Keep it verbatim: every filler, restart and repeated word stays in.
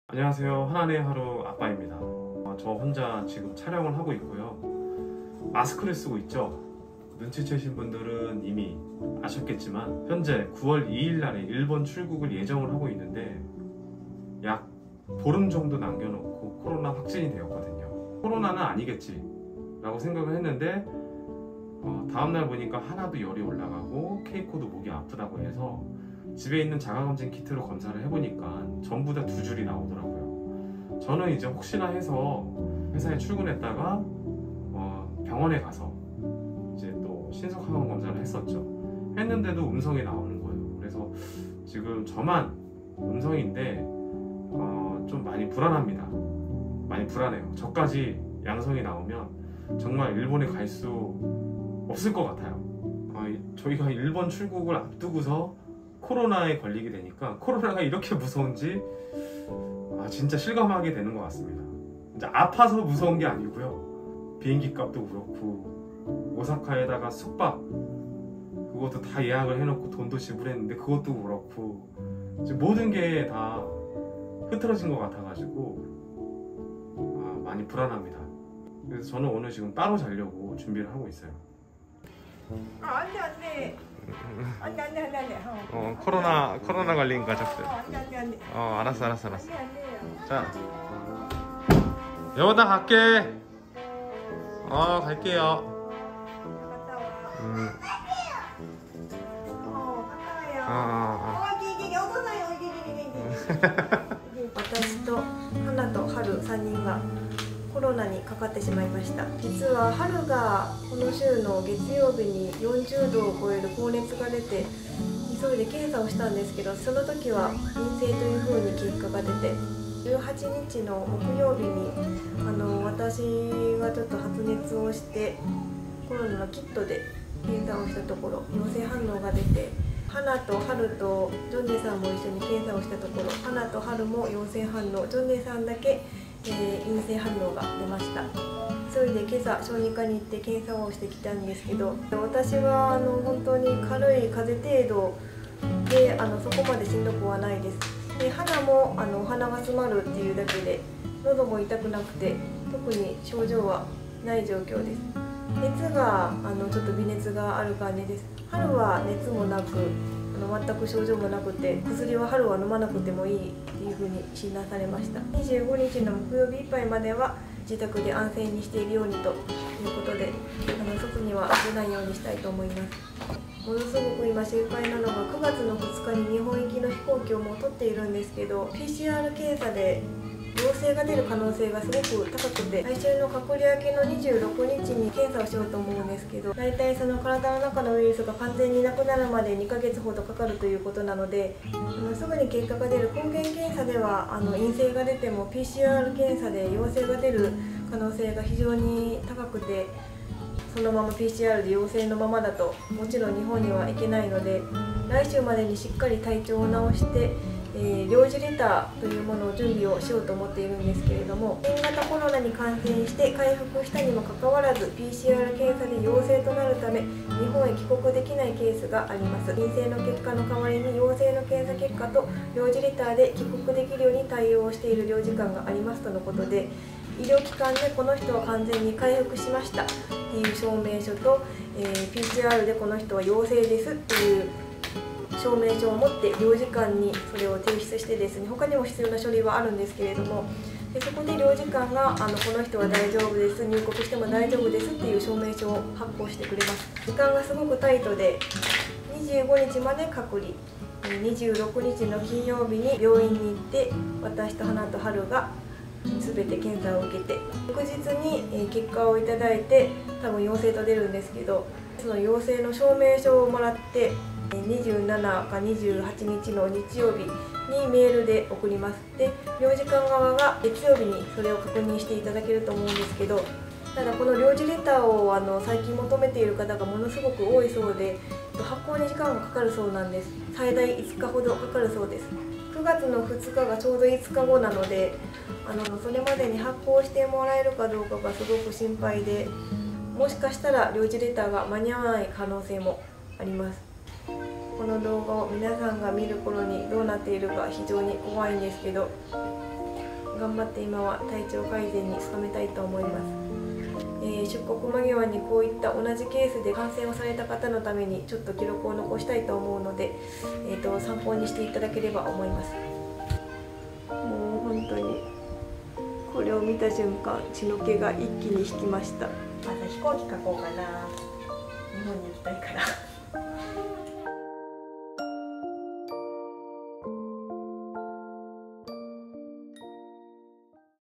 안녕하세요. 하나의 하루 아빠입니다. 저 혼자 지금 촬영을 하고 있고요. 마스크를 쓰고 있죠. 눈치채신 분들은 이미 아셨겠지만 현재 구월 이일 날에 일본 출국을 예정을 하고 있는데 약 보름 정도 남겨놓고 코로나 확진이 되었거든요. 코로나는 아니겠지 라고 생각을 했는데 어, 다음날 보니까 하나도 열이 올라가고 케이코도 목이 아프다고 해서 집에 있는 자가검진 키트로 검사를 해보니까 전부 다 두 줄이 나오더라고요. 저는 이제 혹시나 해서 회사에 출근했다가 어, 병원에 가서 이제 또 신속항원 검사를 했었죠. 했는데도 음성이 나오는 거예요. 그래서 지금 저만 음성인데 어, 좀 많이 불안합니다. 많이 불안해요. 저까지 양성이 나오면 정말 일본에 갈 수 없을 것 같아요. 어, 저희가 일본 출국을 앞두고서 코로나에 걸리게 되니까 코로나가 이렇게 무서운지 아, 진짜 실감하게 되는 것 같습니다. 이제 아파서 무서운 게 아니고요. 비행기 값도 그렇고 오사카에다가 숙박 그것도 다 예약을 해놓고 돈도 지불했는데 그것도 그렇고 이제 모든 게 다 흐트러진 것 같아가지고 아, 많이 불안합니다. 그래서 저는 오늘 지금 따로 자려고 준비를 하고 있어요. 아, 안돼 안돼 안돼 안돼 안돼 안돼 어 코로나 코로나 걸린 가족들. 어, 안돼 안돼 안돼 어 알았어 알았어 알았어. 안돼 안돼 자 여보다 갈게. 어 갈게요. 갔다 와. 음. 어 갔다 와요. 어, 어, 어. 어 이게 이게 여보나요 이게 이게 이게 私と花と春さんにんがコロナにかかってしまいました。実は春がこの週の月曜日によんじゅうどを超える高熱が出て急いで検査をしたんですけど、その時は陰性というふうに結果が出て、じゅうはちにちの木曜日にあの私がちょっと発熱をしてコロナのキットで検査をしたところ陽性反応が出て、花と春とジョンネさんも一緒に検査をしたところ花と春も陽性反応、ジョンネさんだけえー、陰性反応が出ました。それで今朝小児科に行って検査をしてきたんですけど、私はあの本当に軽い風邪程度であのそこまでしんどくはないです。で鼻もあのお鼻が詰まるっていうだけで喉も痛くなくて特に症状はない状況です。熱があのちょっと微熱がある感じです。春は熱もなくあの全く症状もなくて薬は春は飲まなくてもいいっていうふうに診断されました。にじゅうごにちの木曜日いっぱいまでは自宅で安静にしているようにということであの外には出ないようにしたいと思います。ものすごく今心配なのがくがつのふつかに日本行きの飛行機をもう取っているんですけど ピーシーアール 検査で陽性が出る可能性がすごく高くて、来週の隔離明けのにじゅうろくにちに検査をしようと思うんですけど、大体その体の中のウイルスが完全になくなるまでにかげつほどかかるということなので、あのすぐに結果が出る抗原検査ではあの陰性が出ても ピーシーアール 検査で陽性が出る可能性が非常に高くて、そのまま ピーシーアール で陽性のままだともちろん日本には行けないので、来週までにしっかり体調を治してえー、領事レターというものを準備をしようと思っているんですけれども、新型コロナに感染して回復したにもかかわらず ピーシーアール 検査で陽性となるため日本へ帰国できないケースがあります。陰性の結果の代わりに陽性の検査結果と領事レターで帰国できるように対応している領事館がありますとのことで、医療機関でこの人は完全に回復しましたっていう証明書と、えー、ピーシーアール でこの人は陽性ですっていう証明書を持って領事館にそれを提出してですね、他にも必要な書類はあるんですけれども、でそこで領事館があのこの人は大丈夫です、入国しても大丈夫ですっていう証明書を発行してくれます。時間がすごくタイトでにじゅうごにちまで隔離、にじゅうろくにちの金曜日に病院に行って私と花と春が全て検査を受けて翌日に結果をいただいて多分陽性と出るんですけど、その陽性の証明書をもらってにじゅうしちかにじゅうはちにちの日曜日にメールで送ります。で、領事館側が月曜日にそれを確認していただけると思うんですけど、ただこの領事レターをあの最近求めている方がものすごく多いそうで発行に時間がかかるそうなんです。最大いつかほどかかるそうです。くがつのふつかがちょうどいつかごなのであのそれまでに発行してもらえるかどうかがすごく心配で、もしかしたら領事レターが間に合わない可能性もあります。この動画を皆さんが見る頃にどうなっているか非常に怖いんですけど、 頑張って今は体調改善に努めたいと思います。えー、出国間際にこういった同じケースで感染をされた方のためにちょっと記録を残したいと思うので、えー、と参考にしていただければ思います。もう本当にこれを見た瞬間血の気が一気に引きました。また飛行機書こうかな、日本に行きたいから